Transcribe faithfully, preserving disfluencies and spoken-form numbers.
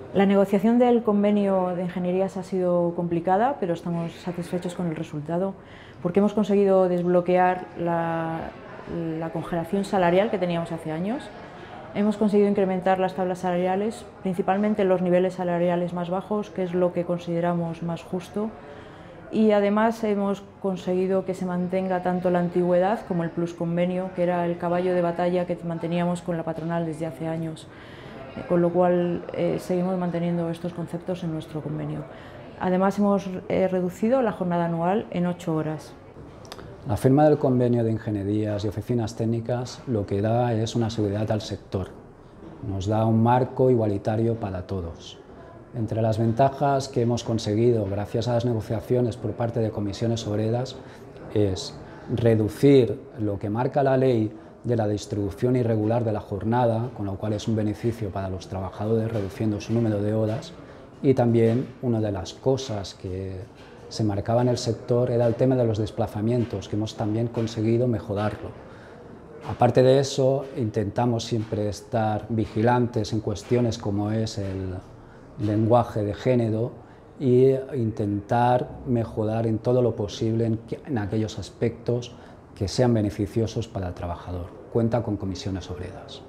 La negociación del convenio de ingenierías ha sido complicada, pero estamos satisfechos con el resultado porque hemos conseguido desbloquear la, la congelación salarial que teníamos hace años. Hemos conseguido incrementar las tablas salariales, principalmente los niveles salariales más bajos, que es lo que consideramos más justo, y además hemos conseguido que se mantenga tanto la antigüedad como el plusconvenio, que era el caballo de batalla que manteníamos con la patronal desde hace años, con lo cual eh, seguimos manteniendo estos conceptos en nuestro convenio. Además hemos eh, reducido la jornada anual en ocho horas. La firma del convenio de ingenierías y oficinas técnicas lo que da es una seguridad al sector, nos da un marco igualitario para todos. Entre las ventajas que hemos conseguido gracias a las negociaciones por parte de comisiones obreras es reducir lo que marca la ley de la distribución irregular de la jornada, con lo cual es un beneficio para los trabajadores reduciendo su número de horas, y también una de las cosas que se marcaba en el sector era el tema de los desplazamientos, que hemos también conseguido mejorarlo. Aparte de eso, intentamos siempre estar vigilantes en cuestiones como es el lenguaje de género e intentar mejorar en todo lo posible en, en aquellos aspectos que sean beneficiosos para el trabajador. Cuenta con comisiones obreras.